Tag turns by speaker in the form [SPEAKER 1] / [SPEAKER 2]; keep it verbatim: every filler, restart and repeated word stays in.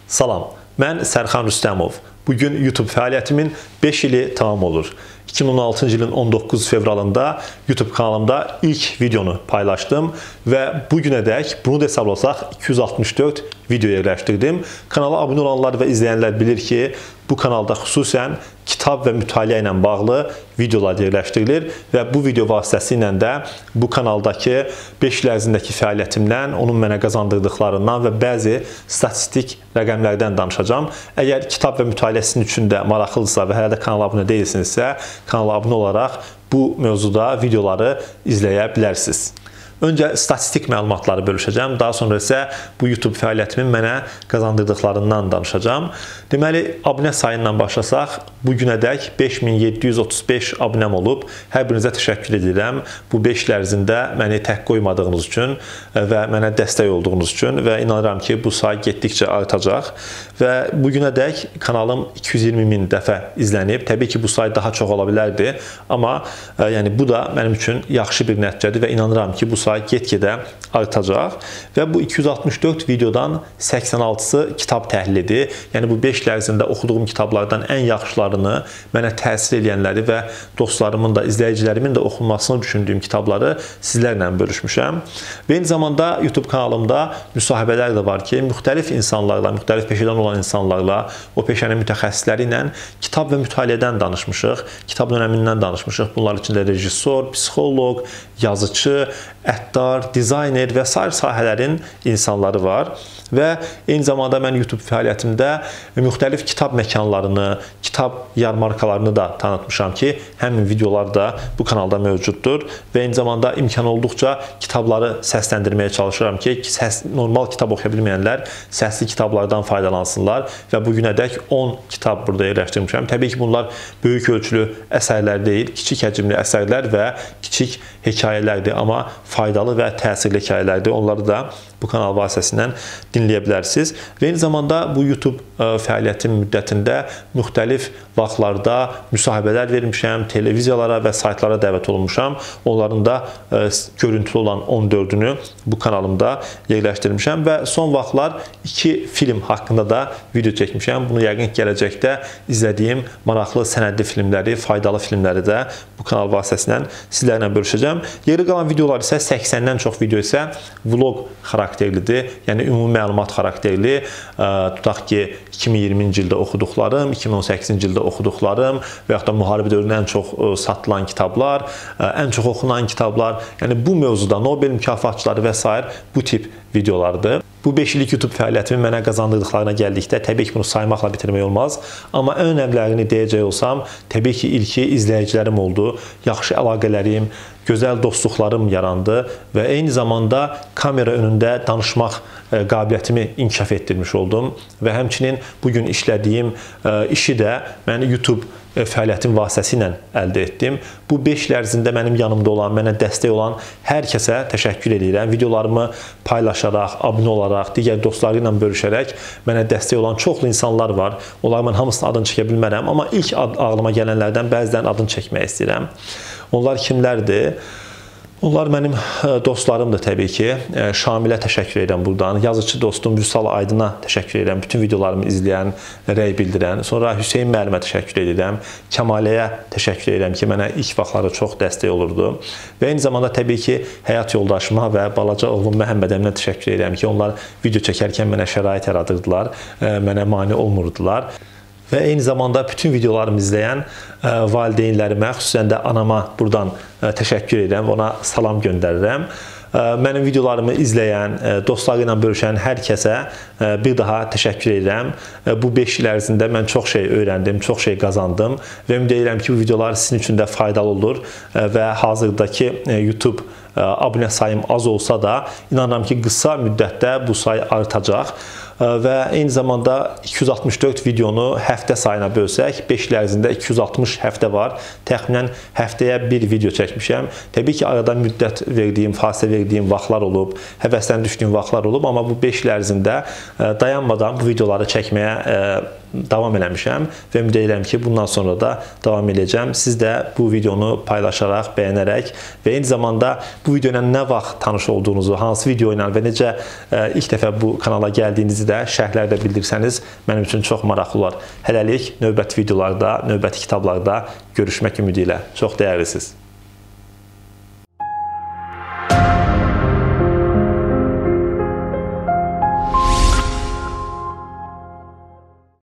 [SPEAKER 1] Salam, mən Sərxan Rüstəmov. Bugün YouTube fəaliyyətimin beş ili tamam olur. iki min on altıncı ilin on doqquz fevralında YouTube kanalımda ilk videonu paylaşdım və bugünədək bunu da hesablasaq iki yüz altmış dörd video yerləşdirdim. Kanala abunə olanlar və izləyənlər bilir ki, bu kanalda xüsusən kitab və mütaliə ilə bağlı videolar yerləşdirilir və bu video vasitəsilə də bu kanaldakı beş il ərzindəki fəaliyyətimdən, onun mənə qazandırdıqlarından və bəzi statistik rəqəmlərdən danışacağım. Əgər kitab və mütaliə sizin üçün də maraqlıdırsa və hələ də kanala abunə deyilsinizsə, kanala abunə olaraq bu mövzuda videoları izləyə bilərsiniz. Öncə statistik məlumatları bölüşəcəm, daha sonra isə bu YouTube fəaliyyətimin mənə qazandırdıqlarından danışacağım. Deməli, abunə sayından başlasaq, bugünədək beş min yeddi yüz otuz beş abunəm olub. Hər birinizə təşəkkür edirəm. Bu beş il ərzində məni tək qoymadığınız üçün və mənə dəstək olduğunuz üçün və inanıram ki, bu say getdikcə artacaq. Və bugünədək kanalım iki yüz iyirmi min dəfə izlənib. Təbii ki, bu say daha çox ola bilərdi, amma yəni, bu da mənim üçün yaxşı bir nəticədir və inanıram ki, bu say get-gedə artacaq və bu iki yüz altmış dörd videodan səksən altısı kitab təhlilidir. Yəni bu beş il ərzində oxuduğum kitablardan ən yaxşılarını, mənə təsir edənləri və dostlarımın da, izləyicilərimin də oxunmasını düşündüyüm kitabları sizlərlə bölüşmüşəm. Və eyni zamanda YouTube kanalımda müsahibələr də var ki, müxtəlif insanlarla, müxtəlif peşədən olan insanlarla, o peşənin mütəxəssisləri ilə kitab və mütaliədən danışmışıq, kitab dönəmindən danışmışıq. Bunlar içində rejissor, psixoloq, yazıcı, əttar, dizayner və sair sahələrin insanları var. Və eyni zamanda mən YouTube fəaliyyətimdə müxtəlif kitab məkanlarını, kitab yarmarkalarını da tanıtmışam ki, həmin videolar da bu kanalda mövcuddur. Və eyni zamanda imkan olduqca kitabları səsləndirməyə çalışıram ki, səs, normal kitab oxuya bilməyənlər səsli kitablardan faydalansınlar və bugünədək on kitab burada yerləşdirmişəm. Təbii ki, bunlar böyük ölçülü əsərlər deyil, kiçik həcmli əsərlər və kiçik hekayələrdir, amma faydalı və təsirli hekayələrdir. Onları da bu kanal vasitəsindən dinləyə bilərsiniz. Və eyni zamanda bu YouTube fəaliyyətim müddətində müxtəlif vaxtlarda müsahibələr vermişəm, televiziyalara və saytlara dəvət olunmuşam. Onların da görüntülü olan on dördünü bu kanalımda yerləşdirmişəm və son vaxtlar iki film haqqında da video çəkmişəm. Bunu yəqin gələcəkdə izlədiyim maraqlı sənədli filmləri, faydalı filmləri də bu kanal vasitəsindən sizlərlə bölüşəcəm. Yeri qalan videolar isə səksəndən çox video isə vlog xarakterlidir, yəni ümumi məlumat xarakterli. Tutaq ki, iki min iyirminci ildə oxuduqlarım, iki min on səkkizinci ildə oxuduqlarım və yaxud da müharibə dövründə ən çox satılan kitablar, ən çox oxunan kitablar, yəni bu mövzuda Nobel mükafatçıları və s. bu tip videolardır. Bu beş illik YouTube fəaliyyətimin mənə qazandırdıqlarına gəldikdə, təbii ki, bunu saymaqla bitirmək olmaz. Amma ən önəmlərini deyəcək olsam, təbii ki, ilki izləyicilərim oldu, yaxşı əlaqələrim, gözəl dostluqlarım yarandı və eyni zamanda kamera önündə danışmaq qabiliyyətimi inkişaf etdirmiş oldum və həmçinin bugün işlədiyim işi də mən YouTube fəaliyyətim vasitəsilə əldə etdim. Bu beş il ərzində mənim yanımda olan, mənə dəstək olan hər kəsə təşəkkür edirəm. Videolarımı paylaşaraq, abunə olaraq, digər dostları ilə bölüşərək mənə dəstək olan çoxlu insanlar var. Onların mən hamısının adını çəkə bilmərəm, amma ilk ağlıma gələnlərdən bəzilərinin adını çəkmək istəyirəm. Onlar kimlərdir? Onlar mənim dostlarımdır təbii ki. Şamilə təşəkkür edirəm buradan. Yazıcı dostum Vüsal Aydına təşəkkür edirəm. Bütün videolarımı izləyən, rəy bildirən. Sonra Hüseyn müəllimə təşəkkür edirəm. Kəmaləyə təşəkkür edirəm ki, mənə ilk vaxtları çox dəstək olurdu. Və eyni zamanda təbii ki, həyat yoldaşıma və balaca oğlum Məhəmməd əminə təşəkkür edirəm ki, onlar video çəkərkən mənə şərait yaradırdılar, mənə mane olmurdular. Və eyni zamanda bütün videolarımı izləyən valideynlərimə, xüsusən də anama buradan təşəkkür edirəm, ona salam göndərirəm. Mənim videolarımı izləyən, dostları ilə bölüşən hər kəsə bir daha təşəkkür edirəm. Bu beş il ərzində mən çox şey öyrəndim, çox şey qazandım və ümid edirəm ki, bu videolar sizin üçün də faydalı olur və hazırdakı YouTube abunə sayım az olsa da inanıram ki, qısa müddətdə bu say artacaq. Və eyni zamanda iki yüz altmış dörd videonu həftə sayına bölsək, beş il ərzində iki yüz altmış həftə var. Təxminən həftəyə bir video çəkmişəm. Təbii ki, arada müddət verdiyim, fasilə verdiyim vaxtlar olub, həvəsdən düşdüyüm vaxtlar olub, amma bu beş il ərzində dayanmadan bu videoları çəkməyə davam eləmişəm və ümid edirəm ki, bundan sonra da davam edəcəm. Siz də bu videonu paylaşaraq, bəyənərək və eyni zamanda bu video ilə nə vaxt tanış olduğunuzu, hansı video ilə və necə ilk dəfə bu kanala gəldiyinizi də də şərhlərdə bildirsəniz, mənim üçün çox maraqlı olar. Hələlik növbəti videolarda, növbəti kitablarda görüşmək ümidi ilə. Çox dəyərlisiniz.